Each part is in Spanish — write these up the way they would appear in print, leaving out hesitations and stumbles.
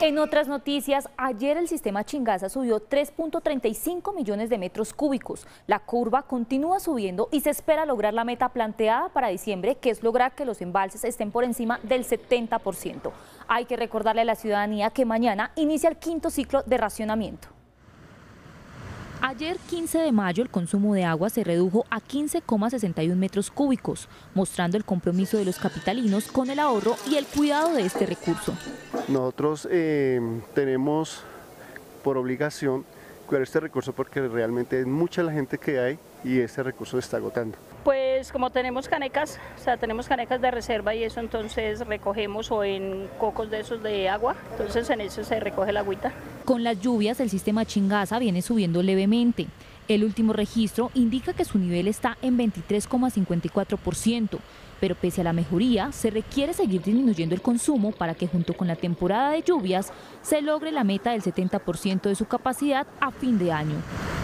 En otras noticias, ayer el sistema Chingaza subió 3.35 millones de metros cúbicos. La curva continúa subiendo y se espera lograr la meta planteada para diciembre, que es lograr que los embalses estén por encima del 70%. Hay que recordarle a la ciudadanía que mañana inicia el quinto ciclo de racionamiento. Ayer, 15 de mayo, el consumo de agua se redujo a 15,61 metros cúbicos, mostrando el compromiso de los capitalinos con el ahorro y el cuidado de este recurso. Nosotros tenemos por obligación cuidar este recurso porque realmente es mucha la gente que hay y este recurso se está agotando. Pues como tenemos canecas, tenemos canecas de reserva y eso, entonces recogemos o en cocos de esos de agua, entonces en eso se recoge la agüita. Con las lluvias el sistema Chingaza viene subiendo levemente. El último registro indica que su nivel está en 23,54%, pero pese a la mejoría se requiere seguir disminuyendo el consumo para que junto con la temporada de lluvias se logre la meta del 70% de su capacidad a fin de año.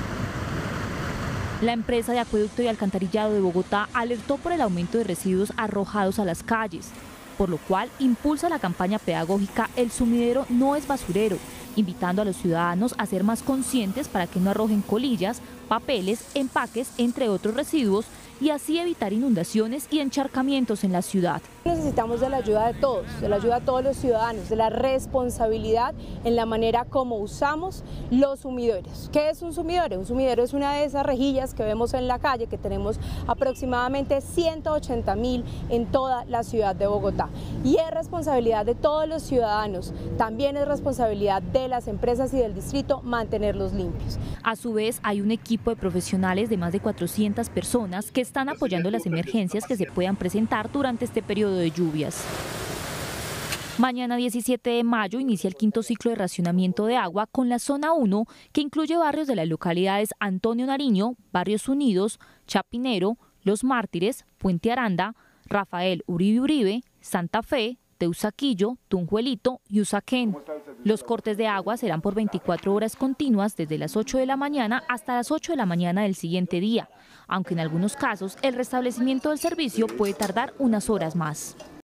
La empresa de acueducto y alcantarillado de Bogotá alertó por el aumento de residuos arrojados a las calles, por lo cual impulsa la campaña pedagógica El Sumidero no es basurero, invitando a los ciudadanos a ser más conscientes para que no arrojen colillas, papeles, empaques, entre otros residuos, y así evitar inundaciones y encharcamientos en la ciudad. Necesitamos de la ayuda de todos los ciudadanos, de la responsabilidad en la manera como usamos los sumidores. ¿Qué es un sumidero? Un sumidero es una de esas rejillas que vemos en la calle, que tenemos aproximadamente 180.000 en toda la ciudad de Bogotá. Y es responsabilidad de todos los ciudadanos, también es responsabilidad de las empresas y del distrito mantenerlos limpios. A su vez, hay un equipo de profesionales de más de 400 personas que están apoyando las emergencias que se puedan presentar durante este periodo de lluvias. Mañana 17 de mayo inicia el quinto ciclo de racionamiento de agua con la zona 1, que incluye barrios de las localidades Antonio Nariño, Barrios Unidos, Chapinero, Los Mártires, Puente Aranda, Rafael Uribe Uribe, Santa Fe, Teusaquillo, Tunjuelito y Usaquén. Los cortes de agua serán por 24 horas continuas desde las 8 de la mañana hasta las 8 de la mañana del siguiente día, aunque en algunos casos el restablecimiento del servicio puede tardar unas horas más.